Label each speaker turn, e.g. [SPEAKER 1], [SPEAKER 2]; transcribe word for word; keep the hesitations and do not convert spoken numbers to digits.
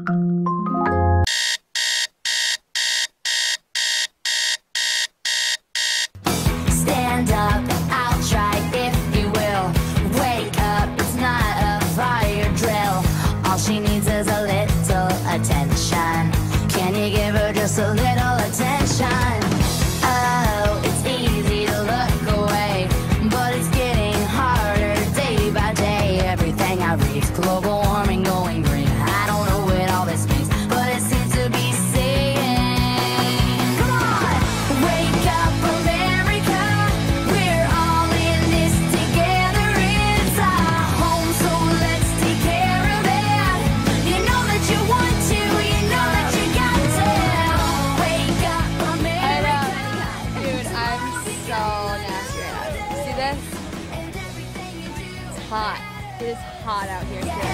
[SPEAKER 1] Stand up, I'll try if you will. Wake up, it's not a fire drill. All she needs is a little attention. Can you give her just a little attention? Oh, it's easy to look away, but it's getting harder day by day. Everything I read's global warming going green. I don't know what all this means, but it seems to be saying, come on, wake up, America. We're all in this together. It's our home, so let's take care of it. You know that you want to, you know that you got to. Wake up, America.
[SPEAKER 2] Dude, I'm so nasty right now. See this? It's hot. It is hot out here today.